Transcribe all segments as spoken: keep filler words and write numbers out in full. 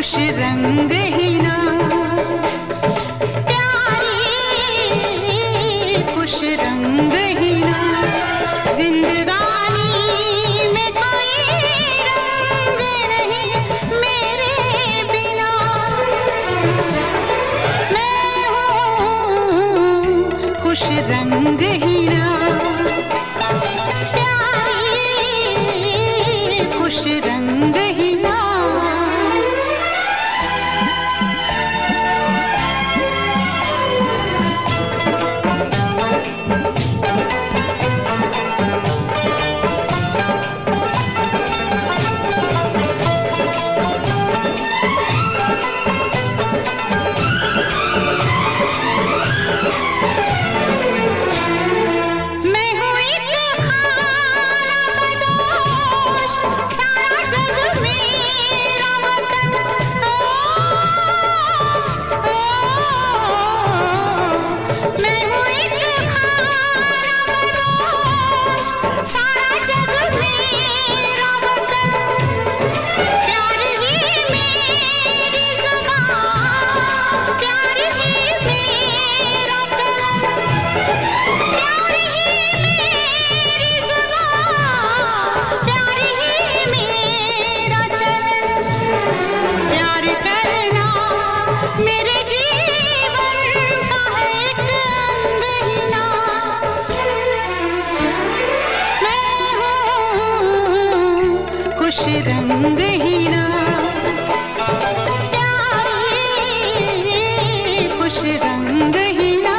खुश रंग ही ना प्यारी, खुश रंग ही ना जिंदगानी में कोई रंग नहीं मेरे बिना। मैं हूँ खुश रंग ही ना प्यारी, खुश रंग ही ना। खुश रंग ही ना प्यारी, खुश रंग ही ना।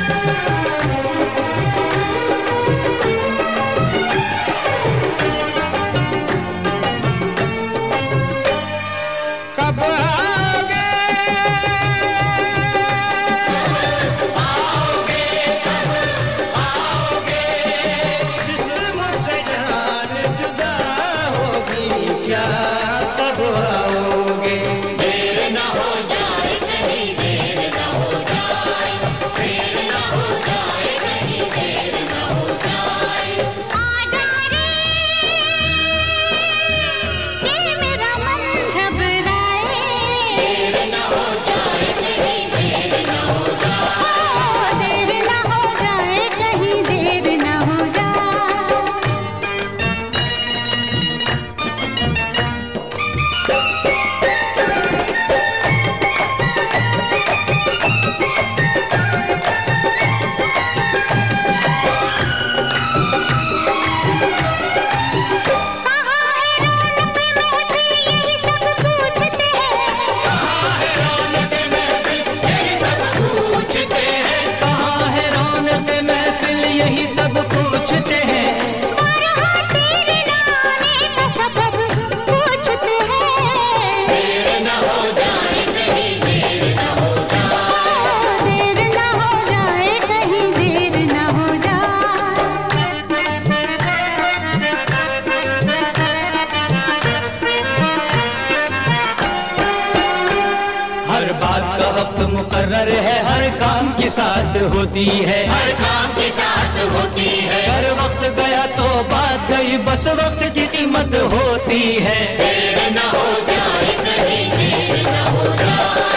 मुकर्रर है, हर काम के साथ होती है, हर काम के साथ होती है। अगर वक्त गया तो बात गई, बस वक्त की कीमत होती है। देर न हो जाए कहीं, देर न हो जाए।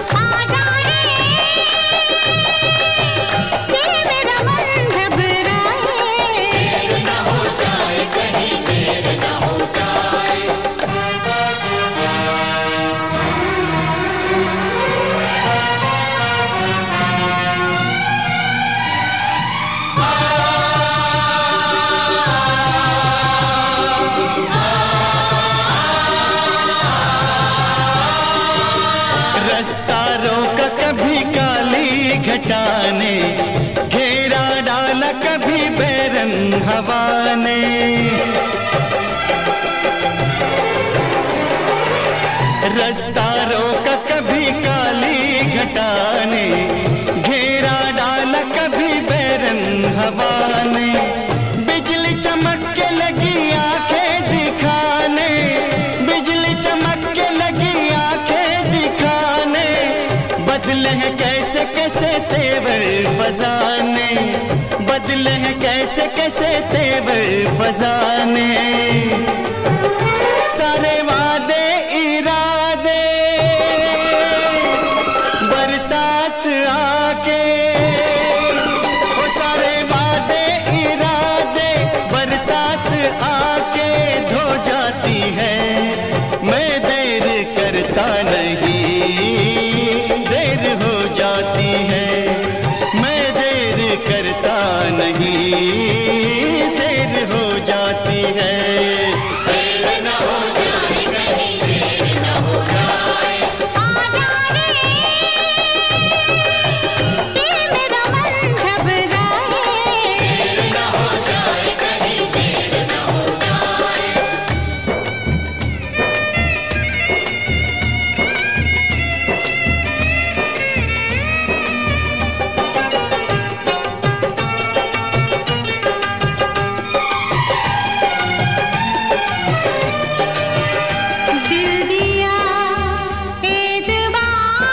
रास्ता रोका कभी काली घटा ने, घेरा डाला कभी बैरंग हवा ने। रास्ता रोका कभी काली घटा ने, घेरा डाला कभी बैरंग हवा ने। बिजली चमक के लगी आंखें दिखाने, बिजली चमक के लगी आंखें दिखाने। बदले हैं कैसे कैसे तेवर फजाने, बदले हैं कैसे कैसे तेवर फजाने। सारे वादे इरादे बरसात आके, वो सारे वादे इरादे बरसात आके धो जाती है। मैं देर करता नहीं, देर हो जाती है। मैं देर करता नहीं, देर हो जाती है। देर न हो जाए कहीं, देर न हो जाए। देर न हो जाए कहीं, देर न हो जाए। दिल दिया एतबार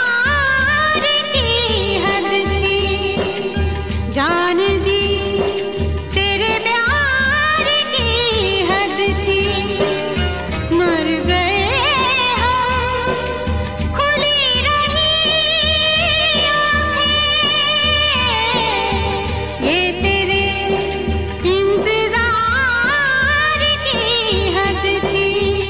की हद थी, जान दी तेरे प्यार की हद थी। मर गए हम, खुली रही आँखें, ये तेरे इंतजार की हद थी।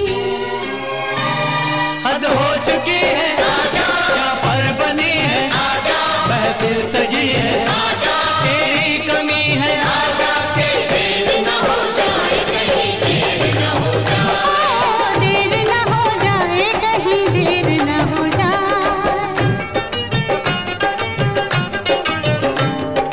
हद हो चुकी है, जहाँ पर बनी है, महफिल सजी है, तेरी कमी है। देर न हो जाए कहीं, देर न हो जाए। देर न हो जाए कहीं, देर न हो जाए।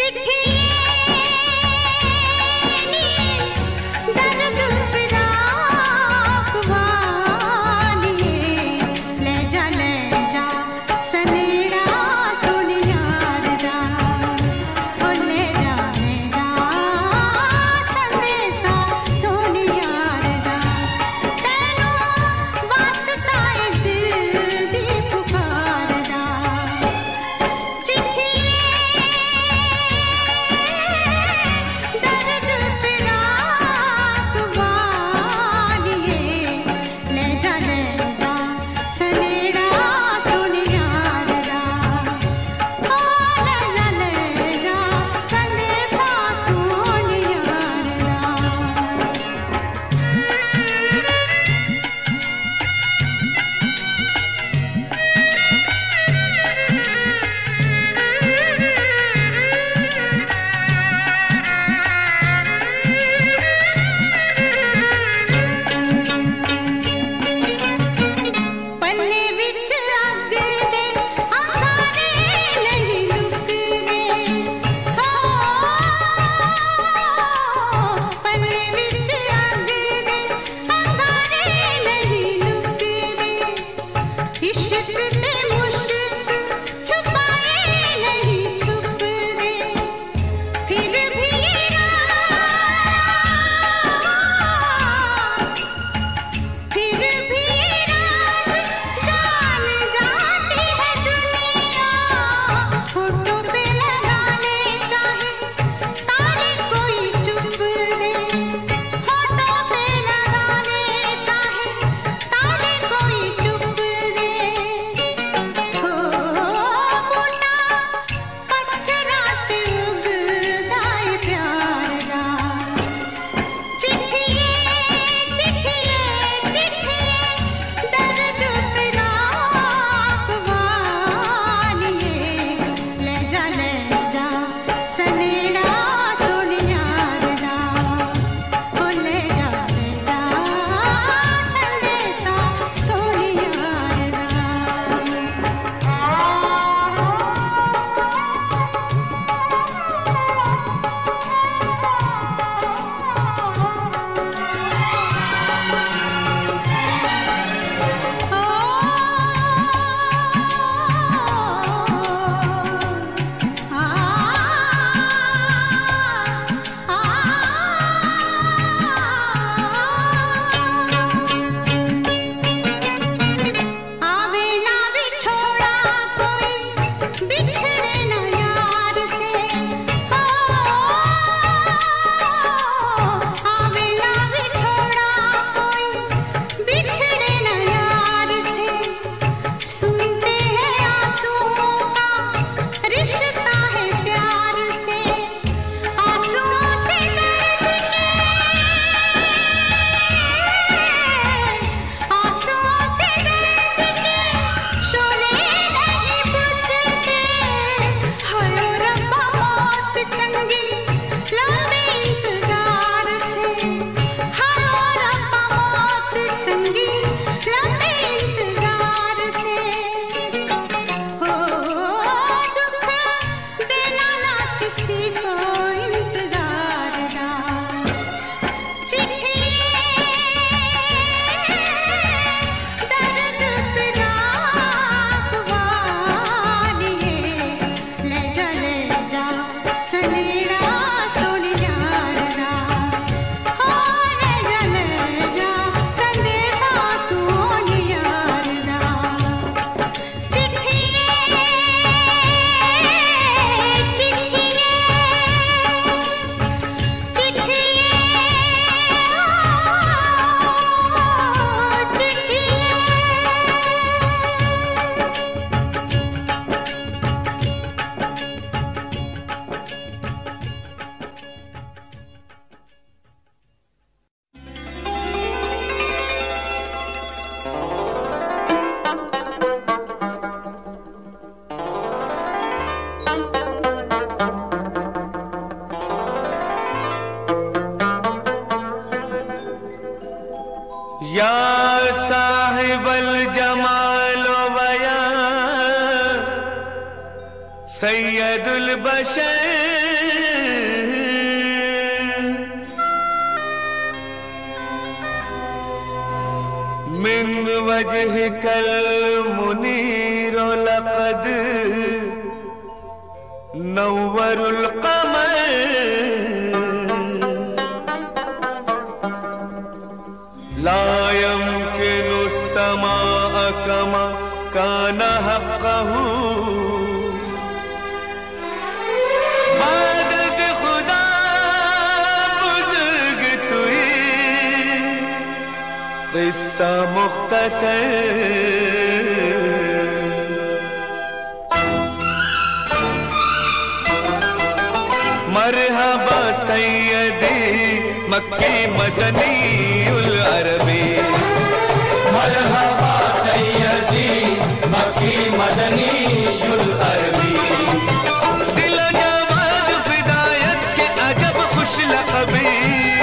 या साहिबल जमालो वया सैयदुल बशर मिन वजहिकल मुनीर लक़द नव्वरुल क़मर ला यम्किनु समाअ कमा कान हक़्क़हु मदद खुदा बुज़ुर्ग तुई क़िस्सा मुख़्तसर मरहबा सैयदी मक्की मदनी उल अरबी मरहबा सैयदी मक्की मदनी उल अरबी दिल जवाद फिदायत के अजब खुश लक़बी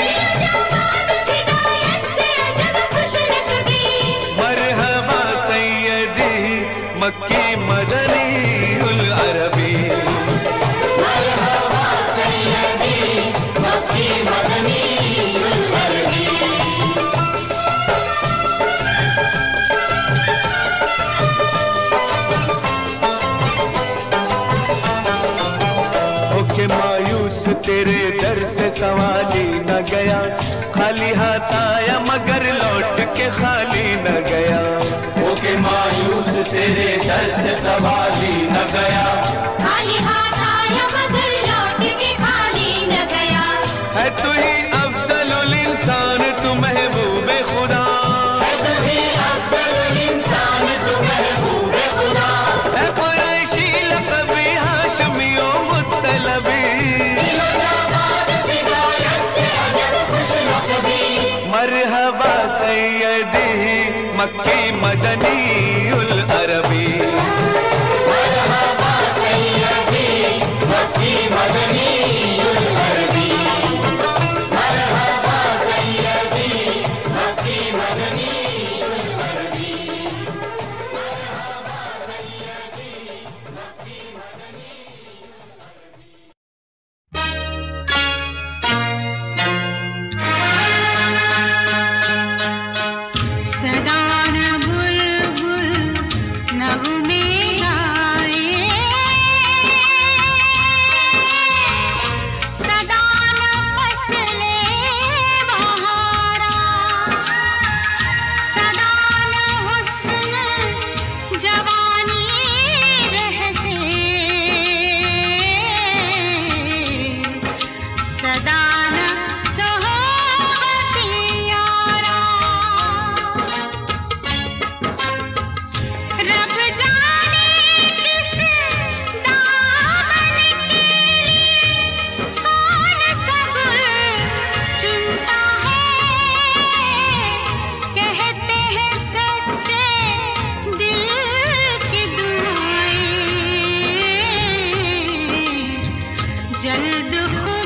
मरहबा सैयदी मक्की मदनी उल अरबी मरहबा सैयदी मक्की मदनी उल अरबी होके मायूस तेरे दर से सवाली न गया खाली हाथ आया मगर लौट के खाली न गया होके मायूस तेरे दर से सवाली न गया खाली हाथ आया मगर लौट के खाली न गया है तू ही अफजलुल इंसान तू महबूबे खुदा है तू ही अफजलुल इंसान तू महबूबे खुदा है कुरैशी लक़बी हाशमी ओ मुत्तलबी दिलजाबाद फिदायत के अजब खुश लक़बी मरहबा सैयदी मक्की मदनी उल अरबी मरहबा सैयदी मक्की मदनी उल अरबी मरहबा सैयदी मक्की मदनी उल अरबी मरहबा सैयदी मक्की मदनी सदा न बुलबुल नगमे गाए, सदा न फसले बहारा, सदा न हुस्न जवानी रहते, सदा न सोहबत यारा। रब जाने किस दामन के लिए कौन सा गुल चुनता है, कहते हैं सच्चे दिल की दुआएं जल्द